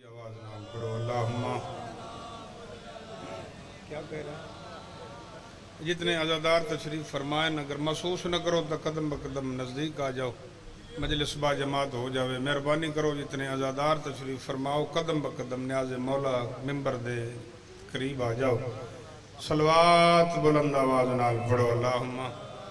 آواز نام پڑھو اللہم کیا کہہ رہا ہے؟ جتنے عزادار تشریف فرمائیں اگر محسوس نہ کرو تو قدم بقدم نزدیک آ جاؤ، مجلس با جماعت ہو جاوے۔ مہربانی کرو جتنے عزادار تشریف فرماؤ، قدم بقدم نیاز مولا ممبر دے قریب آ جاؤ۔ صلوات بلند آواز نال پڑھو اللہم۔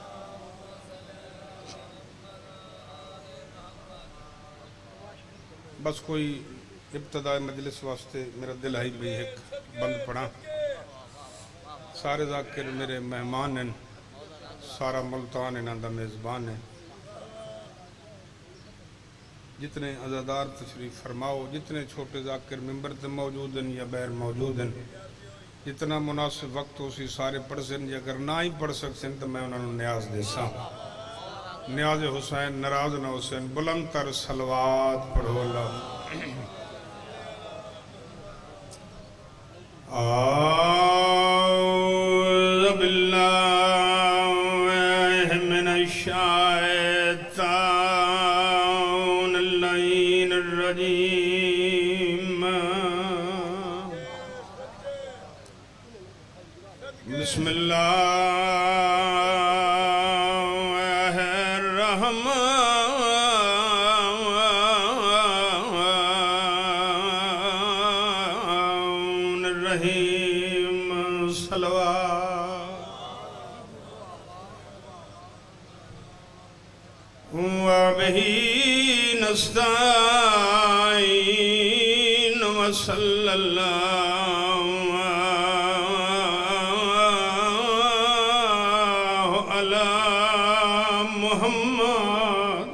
بس کوئی ابتدائی مجلس واسطے میرا دل آئی بھی ایک بند پڑا۔ سارے ذاکر میرے مہمان ہیں، سارا ملتان انہاں دا میزبان ہے۔ جتنے عزادار تشریف فرماؤ، جتنے چھوٹے ذاکر ممبر تے موجود ہیں یا بیر موجود ہیں، جتنا مناسب وقت ہو سی سارے پڑھ سن، اگر نہ ہی پڑھ سکسن تو میں انہوں نے نیاز دے سا۔ نیاز حسین ناراض نہ حسین، بلند تر صلوات پڑھو اللہ۔ اعوذ باللہ من الشیطان اللعین الرجیم، بسم اللہ الرحمن الرحیم، صلوات وبہ نستعین وصلی اللہ علی محمد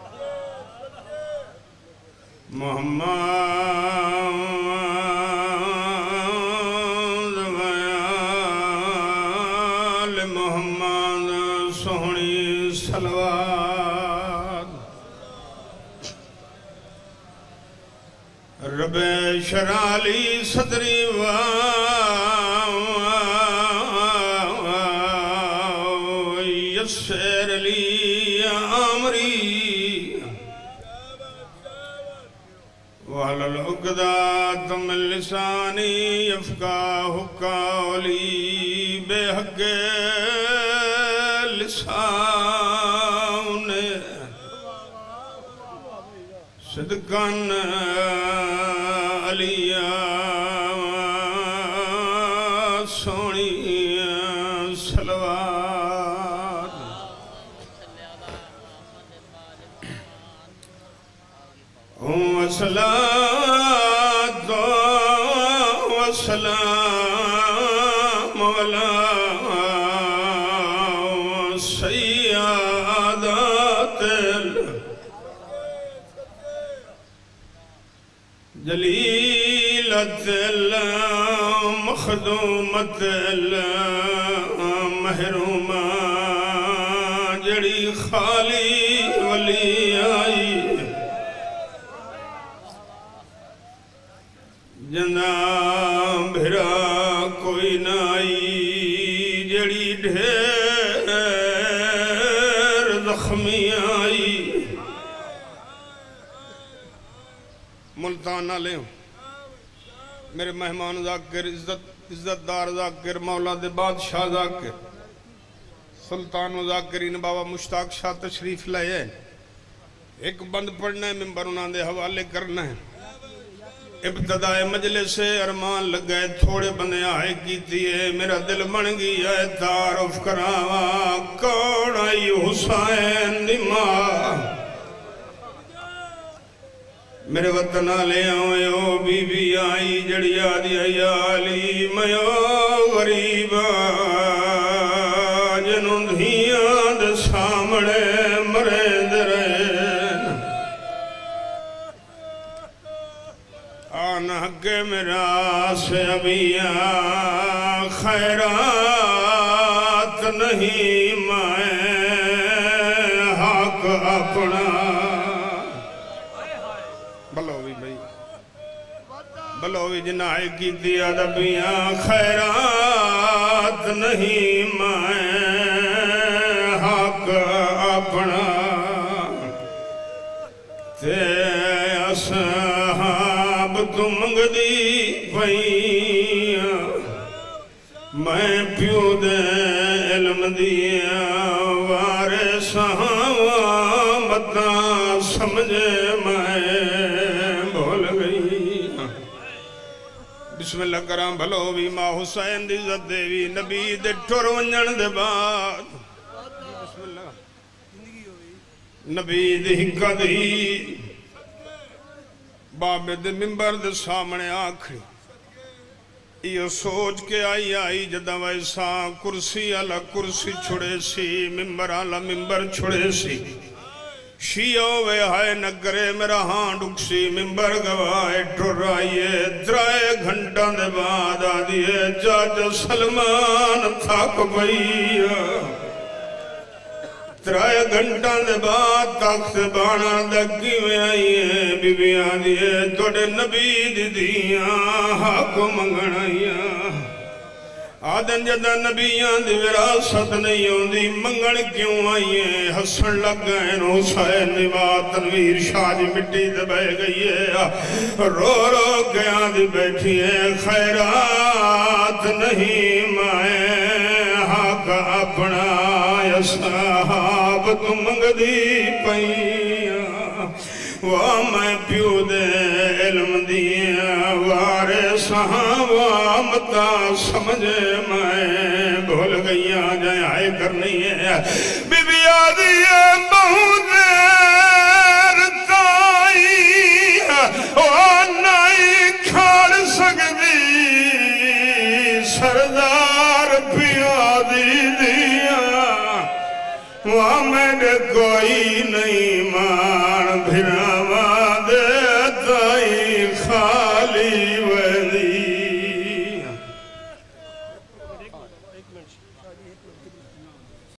وآل محمد، سہنی صلوات۔ رب اشرح لی صدری ویسر لی امری واحلل عقدۃ من لسانی یفقہوا قولی، بے حق لسان صدقاً علیہ سونی صلوات۔ والصلاة والسلام علی سیادات جلیلت المخدومت المحرومہ، جڑی خالی ولی آئی جنا بھرا کوئی نہ آئی، جڑی ڈھیر زخمی آئی۔ ملتان نہ لیں میرے مہمان ذاکر، عزت دار ذاکر، مولا دے بادشاہ ذاکر، سلطان و ذاکرین بابا مشتاق شاہ تشریف لائے۔ ایک بند پڑھنا ہے، ممبر انہاں دے حوالے کرنا ہے۔ ابتدائے مجلس سے ارمان لگ گئے، تھوڑے بندے آئے کیتی ہے، میرا دل بن گیا ہے تعارف کراواں کون آئی حسین دی ماں۔ میرے وطن آلے آئے بی بی آئی جڑی آدھی علی میو غریبا جنوں دھیاں دے سامنے مرے درین، آن حق میرا سے ابیاں خیرات نہیں میں حق اپنا۔ بلوی بھائی بلوی جنائی کی دیا دبیاں خیرات نہیں میں حق اپنا، تے اصحاب تو منگ دی پئیاں میں پیو دے علم دیا وارثاں متا سمجھے میں بھول گئی بسم اللہ کرام بھلو بھی ماں حسین دی عزت دے بھی نبی دے ٹر ونجن دے بعد بسم اللہ نبی دی ہکا دی بابے دے ممبر دے سامنے آکھری یہ سوچ کے آئی جدہ ویسا کرسی علا کرسی چھڑے سی ممبر علا ممبر چھڑے سی شیعہ وے ہائے نگرے میرا ہاں ڈکسی ممبر گوائے ٹر آئیے درائے گھنٹہ دے بعد آدھیے جاج سلمان تھاک بھئییا ترائے گھنٹہ دے بعد تاکت بانا دکی میں آئیے بی بی آدھیے توڑے نبی دی دیاں حق منگن آئیاں آدھن جدہ نبیاں دی وراثت نہیں ہوندی منگن کیوں آئیے حسن لگ گئے حسین نوات تنویر شاہ جی مٹی دے بہ گئی ہے رو رو گیا دی بیٹھی ہے خیرات نہیں مائیں حق اپنا صحاب تو منگ دی پئیاں واہ میں پیو دے علم دیا وارثاں وامتا سمجھے میں بھول گئیاں جائے آئے کرنی ہے بی بی آدھی بہو دیر تائی نہیں کھاڑ سکتی سردار پیا دی وہاں میں کوئی نہیں مان بھرا